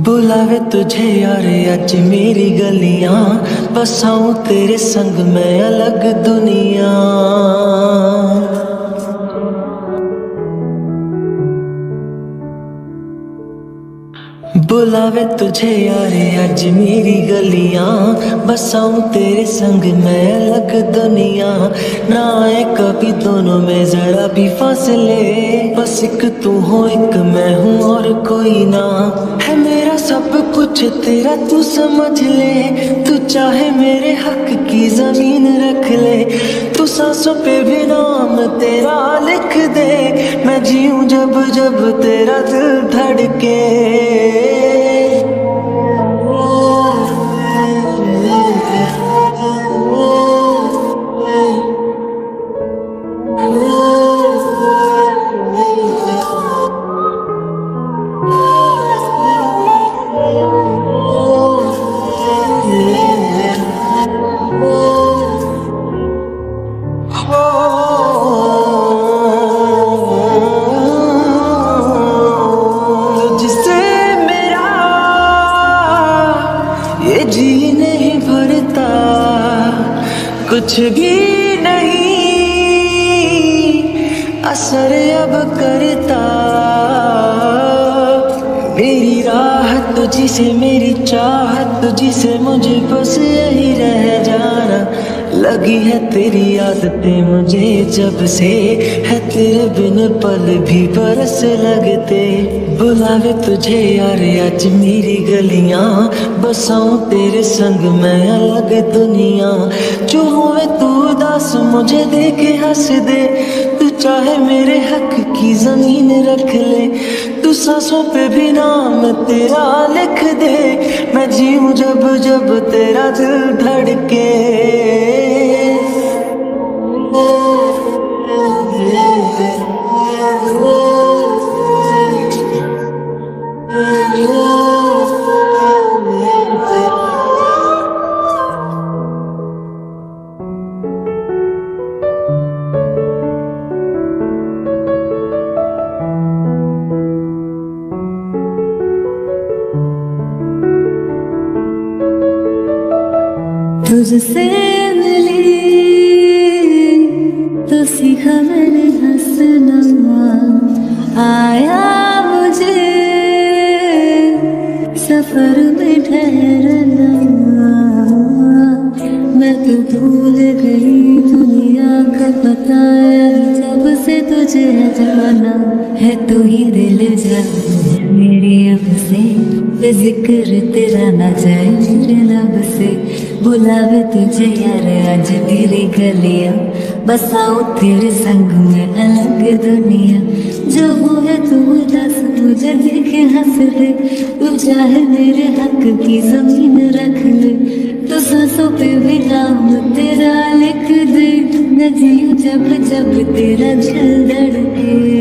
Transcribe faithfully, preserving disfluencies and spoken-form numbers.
बुलावे तुझे यार आज मेरी गलियां, बसाऊं तेरे संग मैं अलग दुनिया। बुलावे तुझे यार आज मेरी गलियां, बसाऊं तेरे संग मैं अलग दुनिया। ना आए कभी दोनों में जरा भी फासले, बस एक तू हो एक मैं हूँ और कोई ना। है मेरा सब कुछ तेरा तू समझ ले, तू चाहे मेरे हक की जमीन रख ले। तू सांसों पे भी नाम तेरा लिख दे, मैं जीऊं जब जब तेरा दिल धड़के। ये जी नहीं भरता, कुछ भी नहीं असर अब करता। मेरी राह तुझी से, मेरी चाहत तुझी से, मुझे बस यही रह जाना। लगी है तेरी आदतें मुझे जब से, है तेरे बिन पल भी बरस लगते। बुलावे तुझे यार आज मेरी गलियां, बसाऊं तेरे संग मैं अलग दुनिया। जो हुए तू उदास मुझे देखे हंस दे, तू चाहे मेरे हक की जमीन रख ले। तू सांसों पे भी नाम तेरा लिख दे, मैं जीऊं जब जब तेरा दिल धड़के। तुझसे मिली तो सीखा मैंने हंसना, आया मुझे सफर में ठहरना। मैं तो भूल गई दुनिया का बताया, जब से तुझे जाना है तू ही दिल जाना मेरी अब से। जिक्र तेरा ना जाए मेरे लब से, बुलावे तुझे यार आज मेरी गलियां, बसाऊं तेरे संग में अलग दुनिया। जो हुए तू उदास मुझे देखे हंस दे, तू चाहे मेरे हक की जमीन रख ले। तो सांसों पे भी नाम तेरा लिख दे, मैं जीऊं जब जब तेरा दिल धड़के।